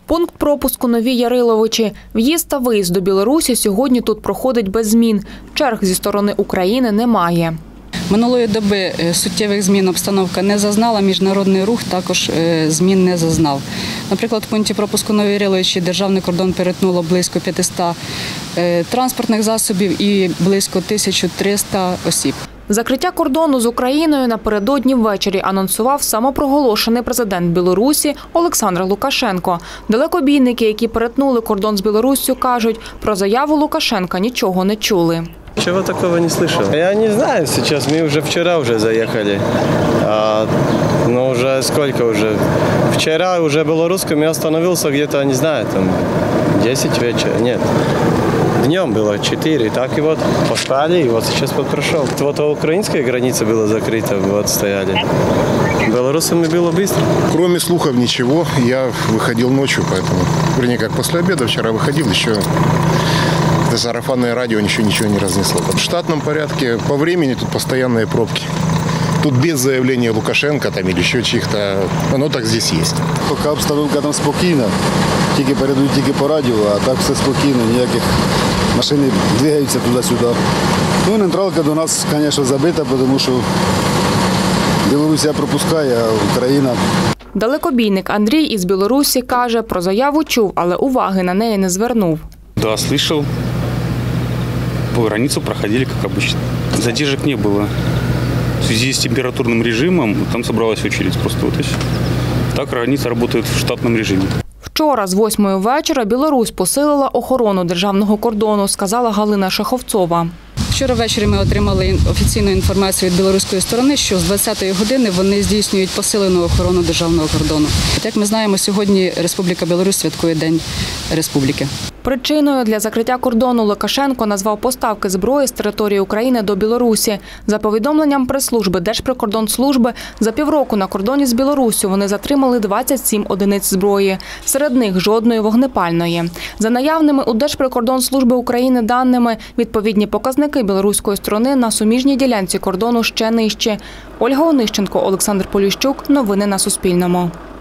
Пункт пропуску Нові Яриловичі. В'їзд та виїзд до Білорусі сьогодні тут проходить без змін. Черг зі сторони України немає. Минулої доби суттєвих змін обстановка не зазнала, міжнародний рух також змін не зазнав. Наприклад, в пункті пропуску Нові Яриловичі державний кордон перетнуло близько 500 транспортних засобів і близько 1300 осіб. Закриття кордону з Україною напередодні ввечері анонсував самопроголошений президент Білорусі Олександр Лукашенко. Далекобійники, які перетнули кордон з Білоруссю, кажуть, про заяву Лукашенка нічого не чули. Чего такого не слышал? Я не знаю сейчас, мы уже вчера заехали. Но уже сколько уже? Вчера уже белорусским я остановился где-то, не знаю, там 10 вечера, нет. Днем было 4, так и вот поспали, и вот сейчас прошел. Вот украинская граница была закрыта, вот стояли. Белорусами было быстро. Кроме слухов ничего, я выходил ночью, поэтому, вернее, как после обеда вчера выходил, еще сарафанное радио ничего не разнесло. В штатном порядке, по времени тут постоянные пробки. Тут без заявления Лукашенко там, или еще чьих-то, оно так здесь есть. Поки обстановка там спокійна, тільки передають тільки по радіо, а так все спокійно, ніяких машин двигаються туди-сюди. Ну, нейтралка до нас, звісно, забита, тому що Білорусія пропускає, а Україна. Далекобійник Андрій із Білорусі каже, про заяву чув, але уваги на неї не звернув. Да, слышал. По границу проходили, как обычно. Задержек не было. В связи с температурным режимом там собралась очередь просто вот и все. Так граница работает в штатном режиме. Вчора з 8-ї вечора Білорусь посилила охорону державного кордону, сказала Галина Шаховцова. Вчора ввечері ми отримали офіційну інформацію від білоруської сторони, що з 20-ї години вони здійснюють посилену охорону державного кордону. Як ми знаємо, сьогодні Республіка Білорусь святкує День Республіки. Причиною для закриття кордону Лукашенко назвав поставки зброї з території України до Білорусі. За повідомленням прес-служби Держприкордонслужби, за півроку на кордоні з Білоруссю вони затримали 27 одиниць зброї. Серед них жодної вогнепальної. За наявними у Держприкордонслужби України даними, відповідні показники білоруської сторони на суміжній ділянці кордону ще нижчі. Ольга Онищенко, Олександр Поліщук. Новини на Суспільному.